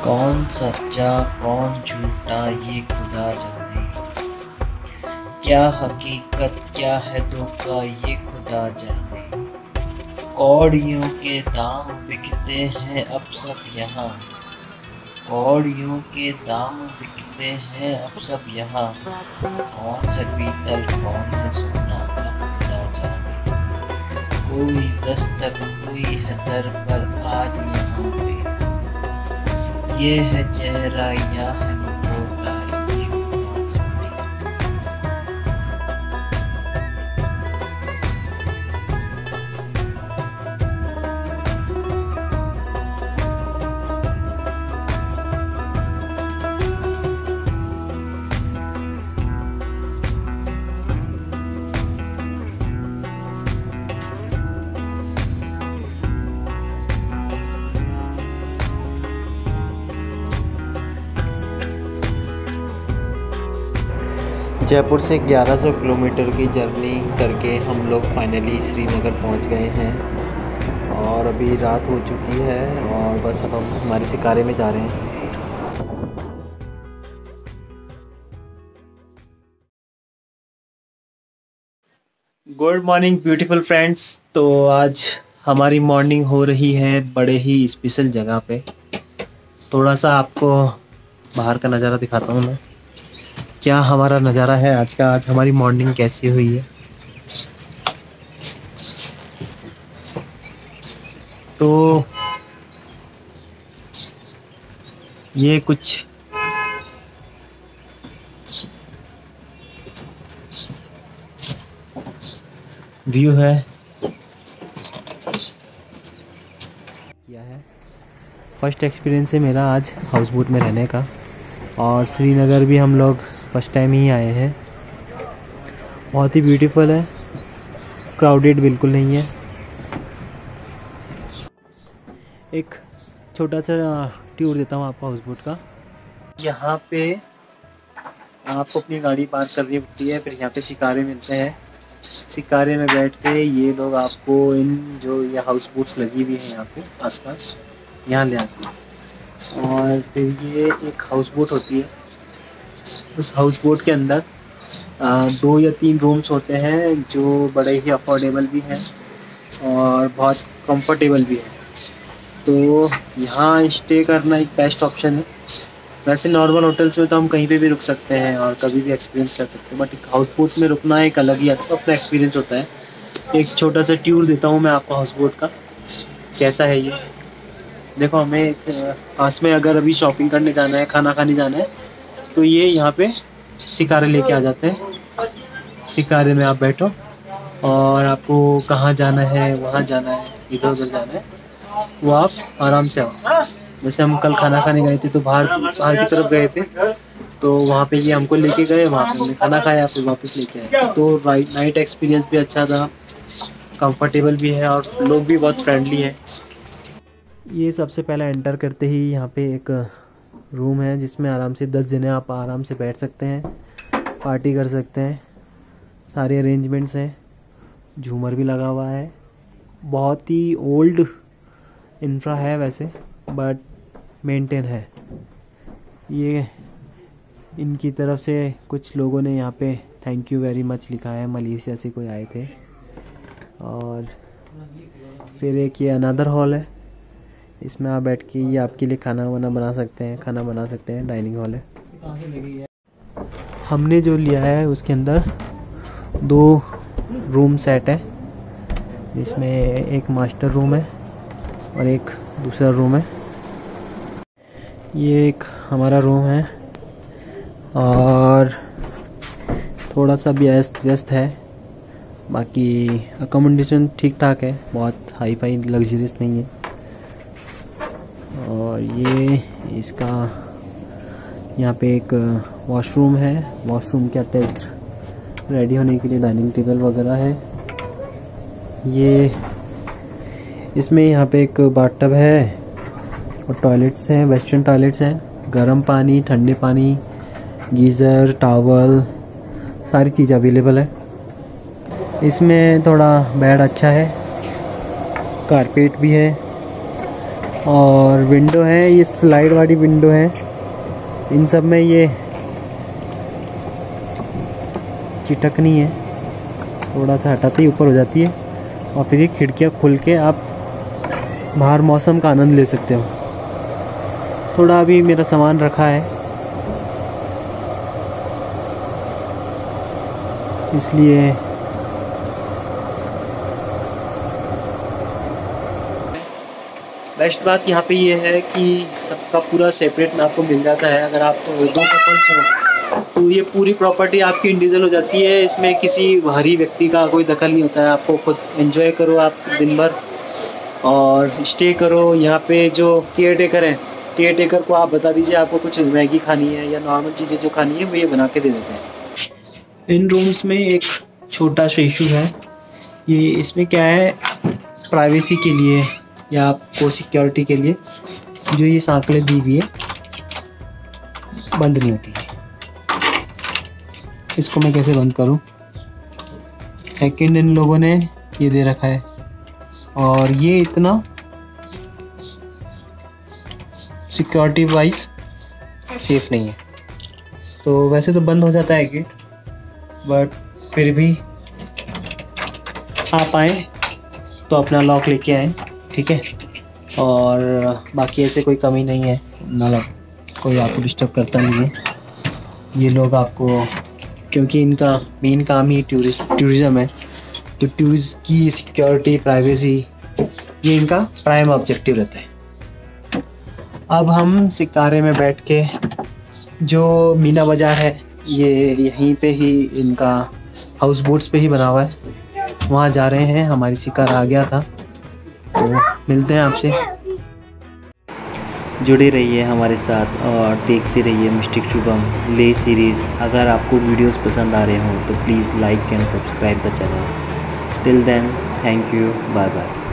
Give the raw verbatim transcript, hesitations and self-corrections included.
कौन सच्चा कौन झूठा ये खुदा जाने, क्या हकीकत क्या है धोखा ये खुदा जाने। कौड़ियों के दाम बिकते हैं अब सब यहाँ, कौड़ियों के दाम बिकते हैं अब सब यहाँ। कौन है पीतल कौन है सोना अब खुदा जाने। कोई दस्तक हुई है दर पर आज यहाँ पे, ये है चेहरा या है मुखौटा ये खुदा जाने। जयपुर से ग्यारह सौ किलोमीटर की जर्नी करके हम लोग फाइनली श्रीनगर पहुंच गए हैं और अभी रात हो चुकी है और बस अब हम हमारे शिकारे में जा रहे हैं। Good morning beautiful friends. तो आज हमारी मॉर्निंग हो रही है बड़े ही स्पेशल जगह पे। थोड़ा सा आपको बाहर का नज़ारा दिखाता हूँ मैं, क्या हमारा नज़ारा है आज का। आज हमारी मॉर्निंग कैसी हुई है तो ये कुछ व्यू है क्या है। फर्स्ट एक्सपीरियंस है मेरा आज हाउस बोट में रहने का और श्रीनगर भी हम लोग फर्स्ट टाइम ही आए हैं। बहुत ही ब्यूटीफुल है, क्राउडेड बिल्कुल नहीं है। एक छोटा सा टूर देता हूँ आपको हाउस बोट का। यहाँ पे आपको अपनी गाड़ी पार्क करनी पड़ती है, फिर यहाँ पे शिकारे मिलते हैं। शिकारे में बैठ के ये लोग आपको इन जो ये हाउस बोट्स लगी हुई है यहाँ पे आसपास यहाँ ले आते हैं और फिर ये एक हाउस बोट होती है। उस हाउस बोट के अंदर आ, दो या तीन रूम्स होते हैं जो बड़े ही अफोर्डेबल भी हैं और बहुत कंफर्टेबल भी है। तो यहाँ स्टे करना एक बेस्ट ऑप्शन है। वैसे नॉर्मल होटल्स में तो हम कहीं पे भी रुक सकते हैं और कभी भी एक्सपीरियंस कर सकते हैं, बट एक हाउस बोट में रुकना एक अलग ही अपना एक्सपीरियंस होता है। एक छोटा सा टूर देता हूँ मैं आपको हाउस बोट का, कैसा है ये। देखो, हमें पास में अगर अभी शॉपिंग करने जाना है, खाना खाने जाना है, तो ये यहाँ पे शिकारे लेके आ जाते हैं। शिकारे में आप बैठो और आपको कहाँ जाना है, वहाँ जाना है, इधर उधर जाना है, वो आप आराम से आओ। जैसे हम कल खाना खाने गए थे तो बाहर बाहर की तरफ गए थे, तो वहाँ पे ये हमको लेके गए, वहाँ पे हमने खाना खाया, फिर वापस लेके आए। तो राइट नाइट एक्सपीरियंस भी अच्छा था, कंफर्टेबल भी है और लोग भी बहुत फ्रेंडली हैं। ये सबसे पहले एंटर करते ही यहाँ पे एक रूम है जिसमें आराम से दस जने आप आराम से बैठ सकते हैं, पार्टी कर सकते हैं। सारे अरेंजमेंट्स हैं, झूमर भी लगा हुआ है। बहुत ही ओल्ड इंफ्रा है वैसे, बट मेंटेन है। ये इनकी तरफ से कुछ लोगों ने यहाँ पे थैंक यू वेरी मच लिखा है, मलेशिया से कोई आए थे। और फिर एक ये अनदर हॉल है, इसमें आप बैठ के ये आपके लिए खाना वाना बना सकते हैं, खाना बना सकते हैं। डाइनिंग हॉल है। हमने जो लिया है उसके अंदर दो रूम सेट है, जिसमें एक मास्टर रूम है और एक दूसरा रूम है। ये एक हमारा रूम है और थोड़ा सा व्यस्त व्यस्त है, बाकी अकोमोडेशन ठीक ठाक है, बहुत हाई फाई लग्जरियस नहीं है। और ये इसका यहाँ पे एक वॉशरूम है, वॉशरूम के अटैच रेडी होने के लिए डाइनिंग टेबल वगैरह है। ये इसमें यहाँ पे एक बाथटब है और टॉयलेट्स हैं, वेस्टर्न टॉयलेट्स हैं। गर्म पानी, ठंडे पानी, गीज़र, टॉवल, सारी चीज़ अवेलेबल है। इसमें थोड़ा बेड अच्छा है, कारपेट भी है और विंडो है, ये स्लाइड वाली विंडो है। इन सब में ये चिटकनी है, थोड़ा सा हटाते ही ऊपर हो जाती है। और फिर ये खिड़कियाँ खुल के आप बाहर मौसम का आनंद ले सकते हो। थोड़ा अभी मेरा सामान रखा है, इसलिए बेस्ट बात यहाँ पे ये है कि सबका पूरा सेपरेट में आपको मिल जाता है। अगर आप तो दो कपल्स हो तो ये पूरी प्रॉपर्टी आपकी इंडिविजुअल हो जाती है। इसमें किसी बाहरी व्यक्ति का कोई दखल नहीं होता है। आपको खुद एंजॉय करो आप दिन भर और स्टे करो। यहाँ पे जो केयर टेकर है, केयर टेकर को आप बता दीजिए आपको कुछ मैगी खानी है या नॉर्मल चीज़ें जो खानी है वो ये बना के दे देते हैं। इन रूम्स में एक छोटा सा इशू है, ये इसमें क्या है, प्राइवेसी के लिए या आपको सिक्योरिटी के लिए जो ये सांकलें दी हुई है बंद नहीं होती है। इसको मैं कैसे बंद करूं? सेकंड इन लोगों ने ये दे रखा है और ये इतना सिक्योरिटी वाइज सेफ नहीं है। तो वैसे तो बंद हो जाता है गेट, बट फिर भी आप आए तो अपना लॉक लेके आए, ठीक है। और बाकी ऐसे कोई कमी नहीं है, मतलब कोई आपको डिस्टर्ब करता नहीं है। ये लोग आपको, क्योंकि इनका मेन काम ही टूरिस्ट टूरिज़्म है, तो टूरिस्ट की सिक्योरिटी, प्राइवेसी, ये इनका प्राइम ऑब्जेक्टिव रहता है। अब हम शिकारे में बैठ के, जो मीना बाज़ार है ये यहीं पे ही इनका हाउस बोट्स पे ही बना हुआ है, वहाँ जा रहे हैं। हमारी शिकार आ गया था, तो मिलते हैं आपसे। जुड़े रहिए हमारे साथ और देखते रहिए मिस्टिक शुभम ले सीरीज़। अगर आपको वीडियोस पसंद आ रहे हों तो please like and subscribe the channel. Till then, thank you, bye bye.